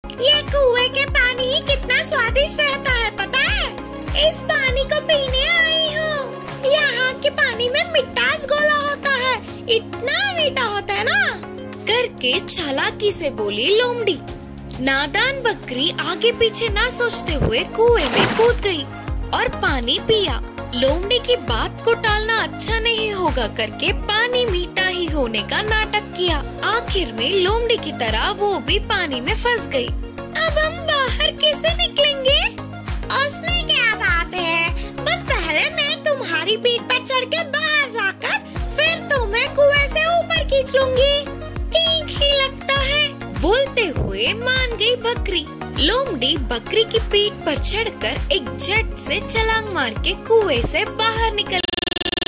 ये कुएं के पानी कितना स्वादिष्ट रहता है पता है? इस पानी को पीने आई हूँ। यहाँ के पानी में मिठास घोला होता है, इतना मीठा होता है ना। करके चालाकी से बोली लोमड़ी। नादान बकरी आगे पीछे ना सोचते हुए कुएं में कूद गई और पानी पिया। लोमड़ी की बात को टालना अच्छा नहीं होगा करके पानी मीठा ही होने का नाटक किया। आखिर में लोमड़ी की तरह वो भी पानी में फंस गई। अब हम बाहर कैसे निकलेंगे? उसमें क्या बात है, बस पहले मैं तुम्हारी पीठ पर चढ़ के बाहर जाकर फिर तुम्हें कुएं से ऊपर खींच लूंगी। ठीक ही लगता है। बोलते हुए मान गई बकरी। लोमड़ी बकरी की पीठ पर चढ़कर एक झट से छलांग मार के कुएं से बाहर निकल